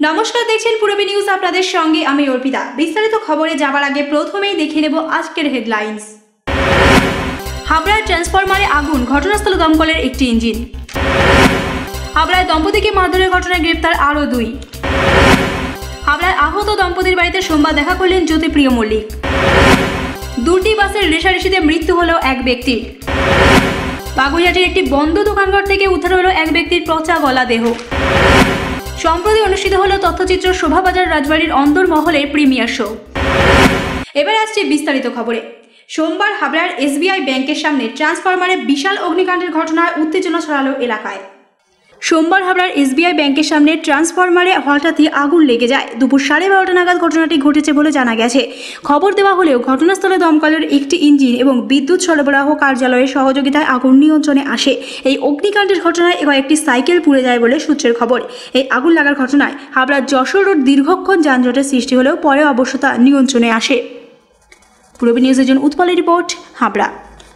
নমস্কার, দেখছেন পূরবী নিউজ, আপনাদের সঙ্গে আমি অর্পিতা। বিস্তারিত খবরে যাবার আগে প্রথমেই দেখে নেব আজকের হেডলাইন্স। হাবড়ার ট্রান্সফরমারে আগুন, ঘটনাস্থলে দমকলের একটি ইঞ্জিন। হাবড়ায় দম্পতিকে মারধরের ঘটনায় গ্রেপ্তার আরও 2। হাবড়ায় আহত দম্পতির বাড়িতে সোমবার দেখা করলেন জ্যোতিপ্রিয় মল্লিক। 2টি বাসের রেষারেষিতে মৃত্যু হল এক ব্যক্তির। বাগুইহাটির একটি বন্ধ দোকানঘর থেকে উদ্ধার হল এক ব্যক্তির পচা গলা দেহ। সম্প্রতি অনুষ্ঠিত হল তথ্যচিত্র শোভাবাজার রাজবাড়ির অন্দরমহলের প্রিমিয়ার শো। এবার আসছে বিস্তারিত খবরে। সোমবার হাবড়ার SBI ব্যাংকের সামনে ট্রান্সফরমারে বিশাল অগ্নিকাণ্ডের ঘটনায় উত্তেজনা ছড়ালো এলাকায়। সোমবার হাবড়ার SBI ব্যাংকের সামনে ট্রান্সফরমারে হঠাৎই আগুন লেগে যায়। দুপুর 12:30 নাগাদ ঘটনাটি ঘটেছে বলে জানা গেছে। খবর দেওয়া হলেও ঘটনাস্থলে দমকলের একটি ইঞ্জিন এবং বিদ্যুৎ সরবরাহ কার্যালয়ের সহযোগিতায় আগুন নিয়ন্ত্রণে আসে। এই অগ্নিকাণ্ডের ঘটনায় কয়েকটি সাইকেল পুড়ে যায় বলে সূত্রের খবর। এই আগুন লাগার ঘটনায় হাবড়ার যশোর রোড দীর্ঘক্ষণ যানজটের সৃষ্টি হলেও পরে অবশ্য তা নিয়ন্ত্রণে আসে। পূরবী নিউজের জন্য উৎপলের রিপোর্ট, হাবড়া।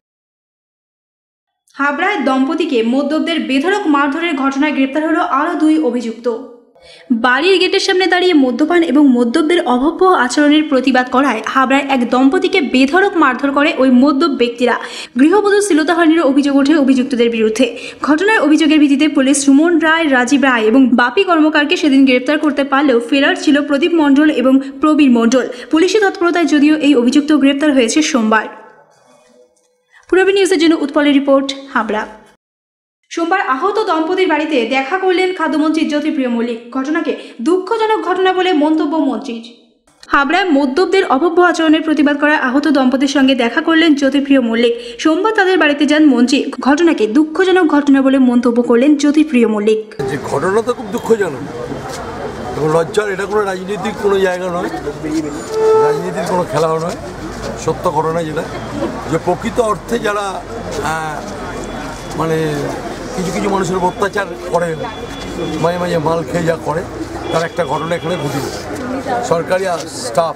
হাবড়ায় দম্পতিকে মদ্যপদের বেধড়ক মারধরের ঘটনায় গ্রেপ্তার হলো আরও 2 অভিযুক্ত। বাড়ির গেটের সামনে দাঁড়িয়ে মদ্যপান এবং মদ্যপদের অভব্য আচরণের প্রতিবাদ করায় হাবড়ায় এক দম্পতিকে বেধড়ক মারধর করে ওই মদ্যপ ব্যক্তিরা। গৃহবধূ শ্লীলতাহানির অভিযোগ ওঠে অভিযুক্তদের বিরুদ্ধে। ঘটনার অভিযোগের ভিত্তিতে পুলিশ সুমন রায়, রাজীব রায় এবং বাপি কর্মকারকে সেদিন গ্রেপ্তার করতে পারলেও ফেরার ছিল প্রদীপ মণ্ডল এবং প্রবীর মণ্ডল। পুলিশি তৎপরতায় যদিও এই অভিযুক্ত গ্রেপ্তার হয়েছে সোমবার। পূরবী নিউজের জন্য উৎপলের রিপোর্ট, হাবড়া। সোমবার আহত দম্পতির বাড়িতে দেখা করলেন খাদ্যমন্ত্রী জ্যোতিপ্রিয় মল্লিক। ঘটনাকে দুঃখজনক ঘটনা বলে মন্তব্য মন্ত্রীর। হাবড়ায় মদ্যপদের অভব্য আচরণের প্রতিবাদ করা আহত দম্পতির সঙ্গে দেখা করলেন জ্যোতিপ্রিয় মল্লিক। সোমবার তাদের বাড়িতে যান মন্ত্রী। ঘটনাকে দুঃখজনক ঘটনা বলে মন্তব্য করলেন জ্যোতিপ্রিয় মল্লিক। যে ঘটনাটা খুব দুঃখজনক এবং লজ্জার। এটা কোনো রাজনীতির কোনো জায়গা নয়, রাজনীতির কোনো খেলাও নয়। সত্য ঘটনা যেটা, যে প্রকৃত অর্থে যারা মানে কিছু কিছু মানুষের অত্যাচার করে, মাঝে মাঝে মাল খেয়ে যা করে, তার একটা ঘটনা এখানে ঘটিল। সরকারি স্টাফ,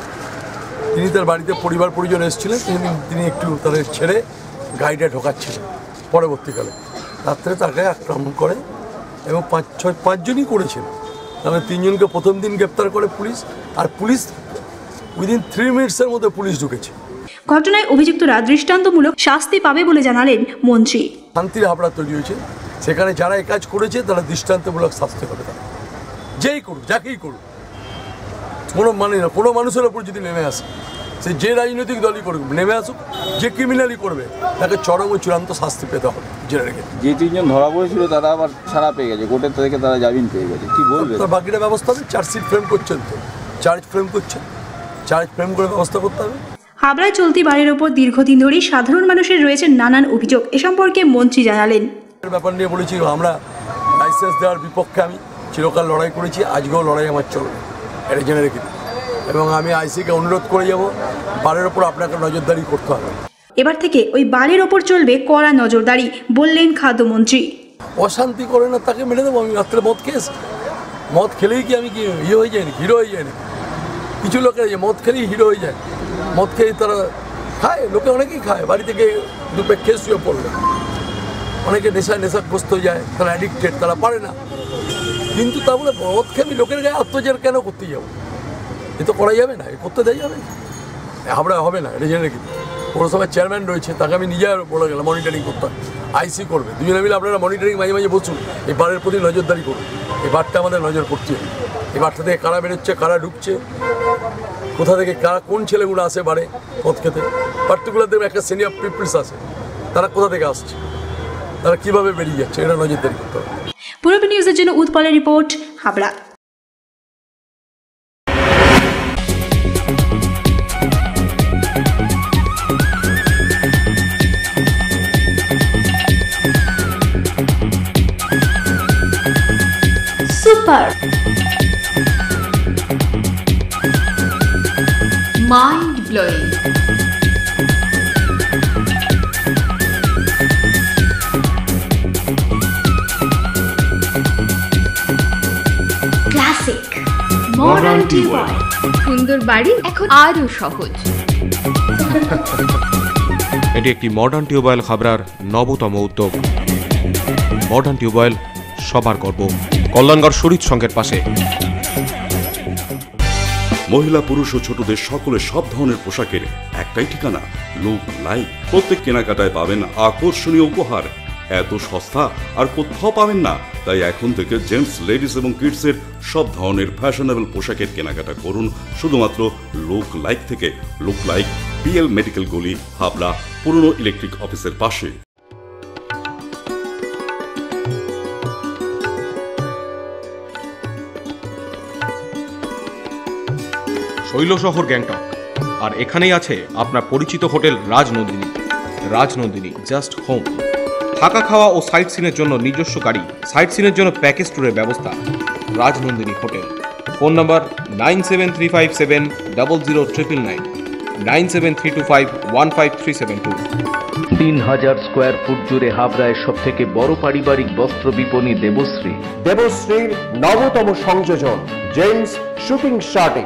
তিনি তার বাড়িতে পরিবার পরিজন এসেছিলেন, তিনি একটু তাদের ছেড়ে গাড়িটা ঢোকাচ্ছিলেন। পরবর্তীকালে রাত্রে তাকে আক্রমণ করে এবং 5জনই করেছিল। তাহলে 3 জনকে প্রথম দিন গ্রেপ্তার করে পুলিশ, আর পুলিশ উইদিন 3 মিনিটসের মধ্যে পুলিশ ঢুকেছে। ঘটনায় অভিযুক্তরা দৃষ্টান্তমূলক শাস্তি পাবে বলে জানালেন মন্ত্রী। শান্তির হাবড়া তৈরি হয়েছে, সেখানে যারা এই কাজ করেছে তারা দৃষ্টান্তমূলক শাস্তি পাবে। তারা যেই করুক, যাকেই করুক, কোনো মানে না, কোনো মানুষের ওপর যদি নেমে আসে, সে যে রাজনৈতিক দলই করুক, নেমে আসুক, যে ক্রিমিনালই করবে তাকে চরম ও চূড়ান্ত শাস্তি পেতে হবে। জেনে রেখে যে 3 জন ধরা পড়েছিল তারা আবার ছাড়া পেয়ে গেছে, কোর্টের থেকে তারা জামিন পেয়ে গেছে। কি বলবে? তার বাকিটা ব্যবস্থা হবে। চার্জশিট ফ্রেম করছেন, তো চার্জ ফ্রেম করছেন, চার্জ ফ্রেম করে ব্যবস্থা করতে হবে। হাবড়ায় চলতি বাড়ির ওপর দীর্ঘদিন ধরেই সাধারণ মানুষের রয়েছে নানান অভিযোগ। এ সম্পর্কে মন্ত্রী জানালেন। ব্যাপার নিয়ে বলেছি, আমরা লাইসেন্স দেওয়ার বিপক্ষে আমি চিরকাল লড়াই করেছি, আজকেও লড়াই আমার চলবে, এটা জেনে রেখে দিই। এবং আমি আইসিকে অনুরোধ করে যাব, বাড়ির ওপর আপনাকে নজরদারি করতে হবে। এবার থেকে ওই বাড়ির ওপর চলবে কড়া নজরদারি, বললেন খাদ্যমন্ত্রী। অশান্তি করে না তাকে মেরে দেবো। আমি রাত্রে মদ খেয়েছি, মদ খেলেই কি আমি কি ইয়ে হয়ে যায়নি, হিরো হয়ে যায়নি? কিছু লোকের মদ খেলেই হিরো হয়ে যায়। মদ খেয়ে তারা খায়, লোকে অনেকেই খায়, বাড়ি থেকে 2 প্যাক খেয়ে শুয়ে পড়লো। অনেকে নেশাগ্রস্ত হয়ে যায়, তারা অ্যাডিক্টেড, তারা পারে না। কিন্তু তা বলে মদ খেয়ে আমি লোকের গায়ে অত্যাচার কেন করতে যাবো? এ তো করা যাবে না, এ করতে দেওয়া যাবে না, হাবড়া হবে না, এটা জেনে রেখে। পৌরসভার চেয়ারম্যান রয়েছে, তাকে আমি নিজে বলে গেলাম মনিটরিং করতে হয়। আইসি করবে, 2 জনে মিলে আপনারা মনিটরিং মাঝে মাঝে বসুন, এই বারের প্রতি নজরদারি করুন। এই বারটা আমাদের নজর করতে হবে। এই বারটা থেকে কারা বেরোচ্ছে, কারা ঢুকছে, কোথা থেকে কারা, কোন ছেলেগুলো আসে বারে মদ খেতে। পার্টিকুলার দেখবে একটা সিনিয়র পিপলস আছে, তারা কোথা থেকে আসছে, তারা কীভাবে বেরিয়ে যাচ্ছে, এটা নজরদারি করতে হবে। পূরবী নিউজের জন্য উৎপলের report, Habra. Super mind blowing, classic, modern tubewell. সুন্দর বাড়ি এখন আরো সহজ। এটি একটি মডার্ন টিউবওয়েল হাবড়ার নবতম উদ্যোগ। মডার্ন টিউবওয়েল সবার গর্ব। কল্যাণগড় শরীর সংঘের পাশে। মহিলা পুরুষ ও ছোটদের সকলের সব ধরনের পোশাকের একটাই ঠিকানা, লুক লাইক। প্রত্যেক কেনাকাটায় পাবেন আকর্ষণীয় উপহার। এত সস্তা আর কোথাও পাবেন না। তাই এখন থেকে জেন্টস, লেডিস এবং কিডসের সব ধরনের ফ্যাশনেবল পোশাকের কেনাকাটা করুন শুধুমাত্র লুক লাইক থেকে। লুক লাইক, পিএল মেডিকেল গলি, হাবড়া, পুরনো ইলেকট্রিক অফিসের পাশে। শৈলশহর গ্যাংটক, আর এখানেই আছে আপনার পরিচিত hotel Rajnandini. Rajnandini just home. থাকা, খাওয়া ও সাইট সিনের জন্য নিজস্ব গাড়ি, সাইট সিনের জন্য প্যাকেজ ট্যুরের ব্যবস্থা। Rajnandini hotel. Phone number 9735700999, 9732515372। 3000 square foot জুড়ে হাবড়ায় সব থেকে বড় পারিবারিক বস্ত্র বিপণী দেবশ্রী। দেবশ্রীর নবতম সংযোজন জেন্টস শুটিং শার্টিং।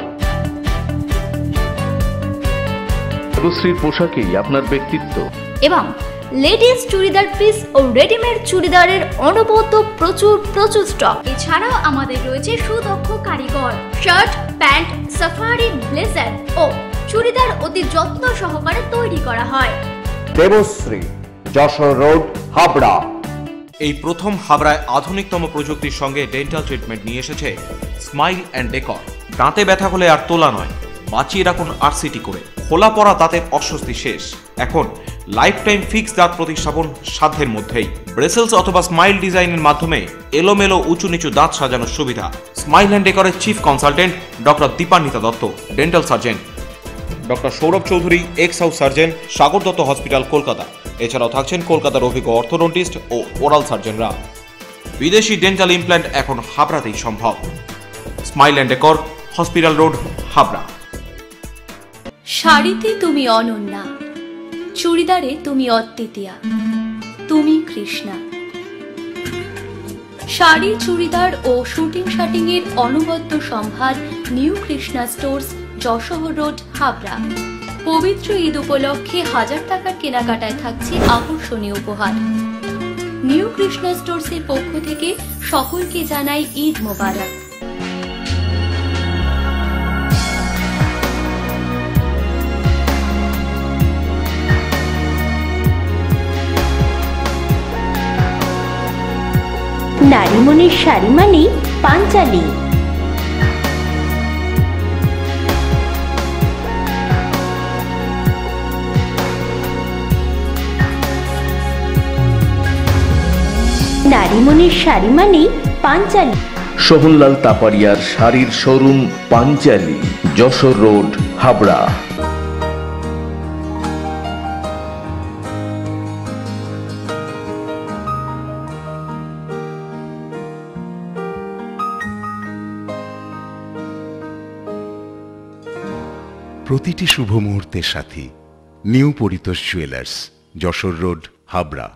দেবশ্রীর পোশাকেই আপনার ব্যক্তিত্ব। এবং লেডিস চুড়িদার পিস ও রেডিমেড চুড়িদারের অনবদ্য প্রচুর স্টক। এছাড়াও আমাদের রয়েছে সুদক্ষ কারিগর। শার্ট, প্যান্ট, সাফারি, ব্লেজার ও চুড়িদার অতি যত্ন সহকারে তৈরি করা হয়। দেবশ্রী, যশোর রোড, হাবড়া। এই প্রথম হাবড়ায় আধুনিকতম প্রযুক্তির সঙ্গে ডেন্টাল ট্রিটমেন্ট নিয়ে এসেছে স্মাইল অ্যান্ড ডেকর। দাঁতে ব্যথা হলে আর তোলা নয়, বাঁচিয়ে রাখুন আরসিটি করে। খোলা পড়া দাঁতের অস্বস্তি শেষ। এখন লাইফ টাইম ফিক্স দাঁত প্রতিস্থাপন সাধ্যের মধ্যেই। ব্রেসেলস অথবা স্মাইল ডিজাইনের মাধ্যমে এলোমেলো উঁচু নিচু দাঁত সাজানোর সুবিধা। স্মাইল অ্যান্ড ডেকরের chief consultant doctor Dipanwita Dutta, dental surgeon. Doctor Sourav Chowdhury, ex house surgeon, Sagar Dutta hospital, Kolkata. এছাড়াও থাকছেন কলকাতার অভিজ্ঞ অর্থোডন্টিস্ট ও ওরাল সার্জনরা। বিদেশি ডেন্টাল ইমপ্ল্যান্ট এখন হাবড়াতেই সম্ভব। Smile and decor, hospital road, Habra. শাড়িতে তুমি অনন্যা, চুড়িদারে তুমি অদ্বিতীয়া, তুমি কৃষ্ণা। শাড়ি, চুড়িদার ও শুটিং শার্টিং এর অনবদ্য সম্ভার new Krishna stores, Jessore road, Habra. পবিত্র ঈদ উপলক্ষে 1000 টাকার কেনাকাটায় থাকছে আকর্ষণীয় উপহার। নিউ কৃষ্ণা স্টোর্সের পক্ষ থেকে সকলকে জানাই ঈদ মোবারক। নারীমণির শাড়ি মানে পাঞ্চালী। নারীমণির শাড়ি মানে পাঞ্চালী। সোহনলাল তাপারিয়ার শাড়ির শোরুম পাঞ্চালী, যশোর রোড, হাবড়া। প্রতিটি শুভ মুহূর্তের সাথী new Paritosh jewellers, Jessore road, Habra.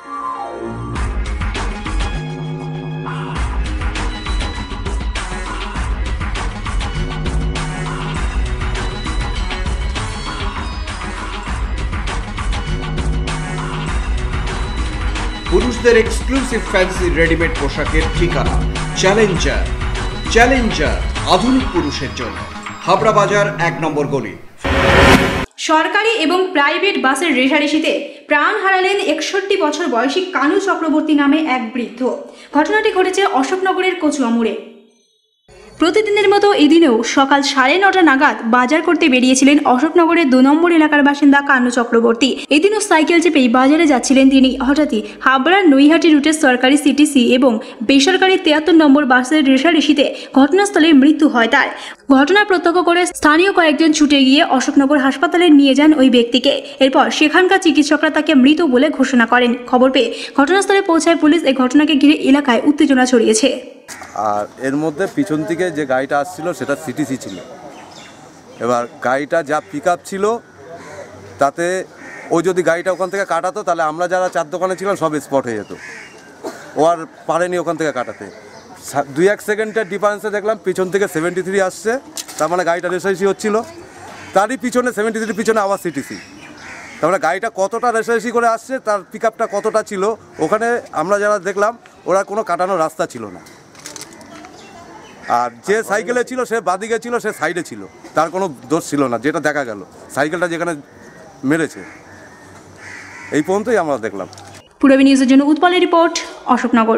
পুরুষদের এক্সক্লুসিভ ফ্যান্সি রেডিমেড পোশাকের ঠিকানা চ্যালেঞ্জার। চ্যালেঞ্জার আধুনিক পুরুষের জন্য, হাবড়া বাজার 1 নম্বর গলি। সরকারি এবং প্রাইভেট বাসের রেষারেষিতে প্রাণ হারালেন 61 বছর বয়সী কানু চক্রবর্তী নামে এক বৃদ্ধ। ঘটনাটি ঘটেছে অশোকনগরের কচুয়ামুড়ে। প্রতিদিনের মতো এদিনেও সকাল 9:30 নাগাদ বাজার করতে বেরিয়েছিলেন অশোকনগরের 2 নম্বর এলাকার বাসিন্দা কানু চক্রবর্তী। এদিনও সাইকেল চেপেই বাজারে যাচ্ছিলেন তিনি। হঠাৎই হাবড়ার নৈহাটি রুটের সরকারি সিটিসি এবং বেসরকারি 73 নম্বর বাসের রেষারেষিতে ঘটনাস্থলে মৃত্যু হয় তার। ঘটনা প্রত্যক্ষ করে স্থানীয় কয়েকজন ছুটে গিয়ে অশোকনগর হাসপাতালে নিয়ে যান ওই ব্যক্তিকে। এরপর সেখানকার চিকিৎসকরা তাকে মৃত বলে ঘোষণা করেন। খবর পেয়ে ঘটনাস্থলে পৌঁছায় পুলিশ। এই ঘটনাকে ঘিরে এলাকায় উত্তেজনা ছড়িয়েছে। আর এর মধ্যে পিছন থেকে যে গাড়িটা আসছিল সেটা সিটিসি ছিল। এবার গাড়িটা যা পিক আপ ছিল তাতে ওই যদি গাড়িটা ওখান থেকে কাটাতো তাহলে আমরা যারা চার দোকানে ছিলাম সব স্পট হয়ে যেত। ও আর পারেনি ওখান থেকে কাটাতে। 2-1 সেকেন্ডের ডিফারেন্সে দেখলাম পিছন থেকে 73 আসছে, তার মানে গাড়িটা রেসারেসি হচ্ছিল। তারই পিছনে 73 পিছনে আবার সিটিসি। তার মানে গাড়িটা কতটা রেসারেসি করে আসছে, তার পিক আপটা কতটা ছিল, ওখানে আমরা যারা দেখলাম ওরা কোনো কাটানোর রাস্তা ছিল না। আর যে সাইকেলে ছিল সে বাদিকে ছিল, সে সাইডে ছিল, তার কোনো দোষ ছিল না, যেটা দেখা গেল সাইকেলটা যেখানে মেরেছে। এই পর্যন্তই আমরা দেখলাম। পূর্বী নিউজের জন্য উৎপলের রিপোর্ট, অশোকনগর।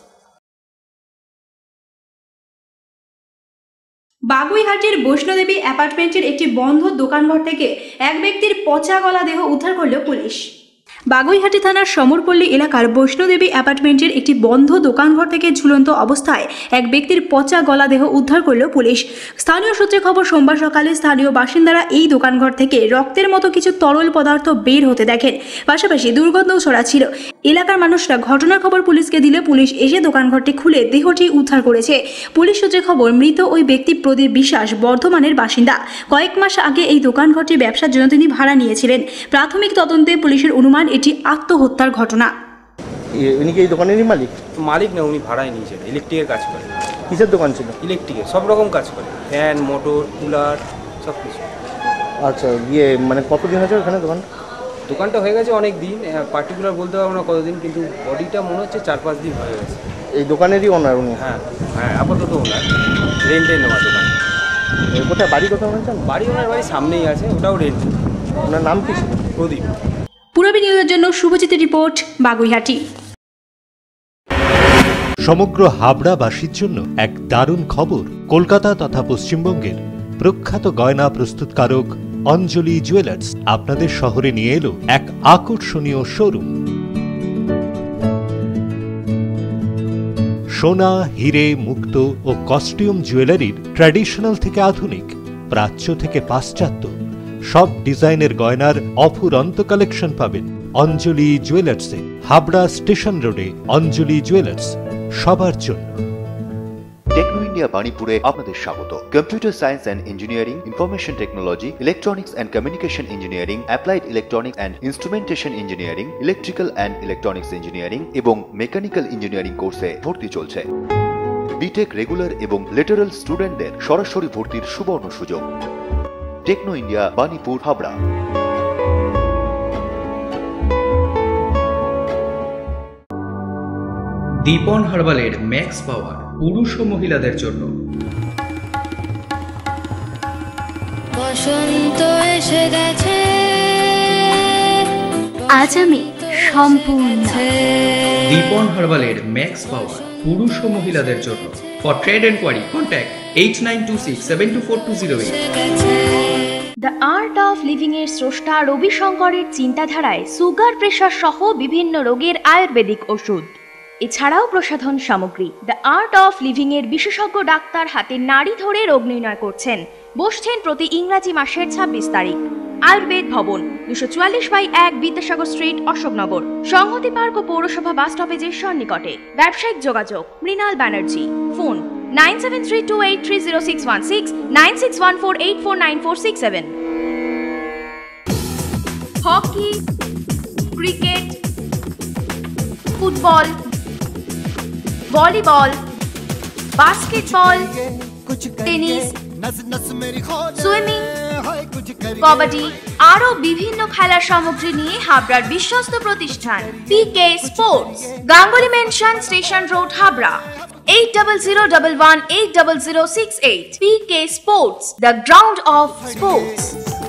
বাগুইহাটির বৈষ্ণোদেবী অ্যাপার্টমেন্টের একটি বন্ধ দোকানঘর থেকে এক ব্যক্তির পচা গলা দেহ উদ্ধার করল পুলিশ। বাগুইহাটি থানার সমরপল্লী এলাকার বৈষ্ণোদেবী অ্যাপার্টমেন্টের একটি বন্ধ দোকানঘর থেকে ঝুলন্ত অবস্থায় এক ব্যক্তির পচা গলা দেহ উদ্ধার করল পুলিশ। স্থানীয় সূত্রে খবর, সোমবার সকালে স্থানীয় বাসিন্দারা এই দোকানঘর থেকে রক্তের মতো কিছু তরল পদার্থ বের হতে দেখেন, পাশাপাশি দুর্গন্ধও ছড়াচ্ছিল। এলাকার মানুষরা ঘটনার খবর পুলিশকে দিলে পুলিশ এসে দোকানঘরটি খুলে দেহটি উদ্ধার করেছে। পুলিশ সূত্রে খবর, মৃত ওই ব্যক্তি প্রদীপ বিশ্বাস বর্ধমানের বাসিন্দা। কয়েক মাস আগে এই দোকানঘরটি ব্যবসার জন্য তিনি ভাড়া নিয়েছিলেন। প্রাথমিক তদন্তে পুলিশের অনুমান এটি আত্মহত্যার ঘটনা। উনি কি এই দোকানেরই মালিক? মালিক না, উনি ভাড়ায় নিয়েছেন, ইলেকট্রিকের কাজ করে। কিসের দোকান ছিল? ইলেকট্রিকের, সব রকম কাজ করে, ফ্যান, মোটর, কুলার, সব কিছু। আচ্ছা, মানে কতদিন হয়েছে ওখানে দোকানটা হয়ে গেছে অনেক দিন, পার্টিকুলার বলতে পারবো না কতদিন, কিন্তু বডিটা মনে হচ্ছে 4-5 দিন হয়ে গেছে। এই দোকানেরই ওনার উনি? হ্যাঁ হ্যাঁ, আপাতত ওনার, রেন্টে নেওয়া দোকান। কোথায় বাড়ি, কোথাও ওনার? বাড়ি ওনার বাড়ির সামনেই আছে, ওটাও রেন্ট। ওনার নাম কি ছিল? প্রদীপ। পূর্বী নিউজের জন্য শুভজিতের রিপোর্ট, বাগুইহাটি। সমগ্র হাবড়াবাসীর জন্য এক দারুণ খবর। কলকাতা তথা পশ্চিমবঙ্গের প্রখ্যাত গয়না প্রস্তুতকারক অঞ্জলি জুয়েলার্স আপনাদের শহরে নিয়ে এলো এক আকর্ষণীয় শোরুম। সোনা, হিরে, মুক্ত ও কস্টিউম জুয়েলারির ট্র্যাডিশনাল থেকে আধুনিক, প্রাচ্য থেকে পাশ্চাত্য সব ডিজাইনের গয়নার অফুরন্ত কালেকশন পাবেন অঞ্জলি জুয়েলার্সে। হাবড়া স্টেশন রোডে অঞ্জলি জুয়েলার্স, সবার জন্য। টেকনো ইন্ডিয়া বাণীপুরে আপনাদের স্বাগত। Computer science and engineering, information technology, electronics and communication engineering, applied electronics and instrumentation engineering, electrical and electronics engineering এবং মেকানিক্যাল ইঞ্জিনিয়ারিং কোর্সে ভর্তি চলছে। বিটেক রেগুলার এবং লেটারাল স্টুডেন্টদের সরাসরি ভর্তির সুবর্ণ সুযোগ। Techno India Banipur, Habra. দীপন হার্বালের ম্যাক্স পাওয়ার পুরুষ ও মহিলাদের জন্য। বসন্ত এসে গেছে, আজ আমি সম্পূর্ণ। দীপন হার্বালের ম্যাক্স পাওয়ার পুরুষ ও মহিলাদের জন্য। For trade enquiry contact 8926724208। The art of living এর স্রষ্টা রবি শঙ্করের চিন্তাধারায় সুগার, প্রেশার সহ বিভিন্ন রোগের আয়ুর্বেদিক ওষুধ, এছাড়াও প্রসাধন সামগ্রী। দ্য আর্ট অফ লিভিং এর বিশেষজ্ঞ ডাক্তার হাতে নাড়ি ধরে রোগ নির্ণয় করছেন। বসছেন প্রতি ইংরাজি মাসের 26 তারিখ। আয়ুর্বেদ ভবন, 244/1 বিদ্যাসাগর স্ট্রিট, অশোকনগর, সংহতি পার্ক ও পৌরসভা বাস স্টপেজের সন্নিকটে। ব্যবসায়িক যোগাযোগ Mrinal Banerjee, phone 9732830616, 9614849467। Hockey, cricket, football, volleyball, basketball, tennis, swimming, kabaddi আরো বিভিন্ন খেলার সামগ্রী নিয়ে হাবড়ার বিশ্বস্ত প্রতিষ্ঠান PK sports, Ganguly mansion, station road, Habra. 8011800668। PK sports, the ground of sports.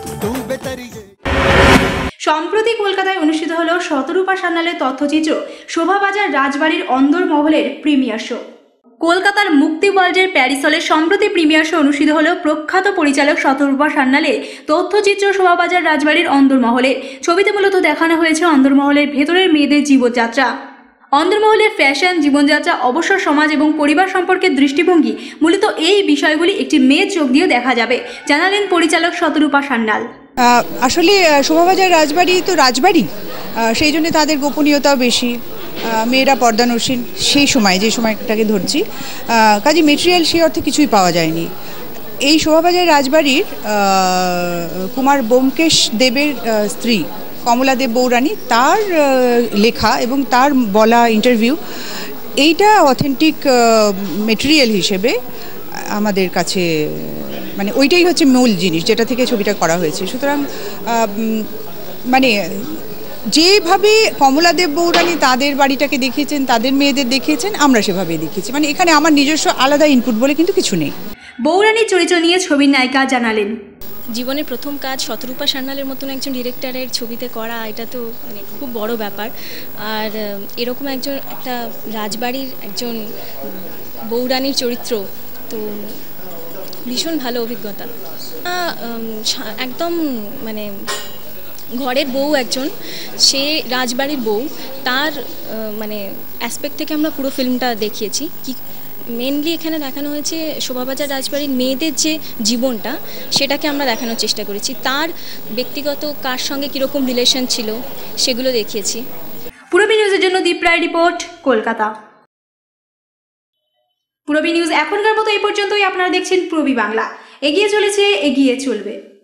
সম্প্রতি কলকাতায় অনুষ্ঠিত হল শতরূপা সান্যালের তথ্যচিত্র শোভাবাজার রাজবাড়ির অন্দরমহলের প্রিমিয়ার শো। কলকাতার মুক্তি ওয়ার্ল্ডের প্যারিস হলে সম্প্রতি প্রিমিয়ার শো অনুষ্ঠিত হল প্রখ্যাত পরিচালক শতরূপা সান্যালের তথ্যচিত্র শোভাবাজার রাজবাড়ির অন্দরমহলে। ছবিতে মূলত দেখানো হয়েছে অন্দরমহলের ভেতরের মেয়েদের জীবনযাত্রা। অন্দরমহলের ফ্যাশন, জীবনযাত্রা, অবসর সমাজ এবং পরিবার সম্পর্কে দৃষ্টিভঙ্গি, মূলত এই বিষয়গুলি একটি মেয়ের চোখ দিয়েও দেখা যাবে, জানালেন পরিচালক শতরূপা সান্যাল। আসলে শোভাবাজার রাজবাড়ি তো রাজবাড়ি, সেই জন্য তাদের গোপনীয়তাও বেশি। মেয়েরা পর্দানসীন সেই সময়, যে সময়টাকে ধরছি, কাজে মেটেরিয়াল সেই অর্থে কিছুই পাওয়া যায়নি। এই শোভাবাজার রাজবাড়ির কুমার ব্যোমকেশ দেবের স্ত্রী কমলা দেব বৌরানী, তার লেখা এবং তার বলা ইন্টারভিউ, এইটা অথেন্টিক মেটেরিয়াল হিসেবে আমাদের কাছে, মানে ওইটাই হচ্ছে মূল জিনিস যেটা থেকে ছবিটা করা হয়েছে। সুতরাং মানে যেভাবে কমলাদেব বৌরানী তাদের বাড়িটাকে দেখিয়েছেন, তাদের মেয়েদের দেখিয়েছেন, আমরা সেভাবেই দেখিয়েছি। মানে এখানে আমার নিজস্ব আলাদা ইনপুট বলে কিন্তু কিছু নেই। বৌরানীর চরিত্র নিয়ে ছবির নায়িকা জানালেন, জীবনের প্রথম কাজ শতরূপা সান্যালের মতন একজন ডিরেক্টরের ছবিতে করা, এটা তো মানে খুব বড় ব্যাপার। আর এরকম একটা রাজবাড়ির একজন বৌরানীর চরিত্র, তো ভীষণ ভালো অভিজ্ঞতা। একদম মানে ঘরের বউ একজন, সে রাজবাড়ির বউ, তার মানে অ্যাসপেক্ট থেকে আমরা পুরো ফিল্মটা দেখিয়েছি। কি মেনলি এখানে দেখানো হয়েছে শোভাবাজার রাজবাড়ির মেয়েদের যে জীবনটা, সেটাকে আমরা দেখানোর চেষ্টা করেছি। তার ব্যক্তিগত কার সঙ্গে কীরকম রিলেশন ছিল সেগুলো দেখিয়েছি। পূরবী নিউজের জন্য দীপ রায় রিপোর্ট, কলকাতা। পূরবী নিউজ এখনকার মতো এই পর্যন্তই। আপনারা দেখছেন পূরবী বাংলা, এগিয়ে চলেছে, এগিয়ে চলবে।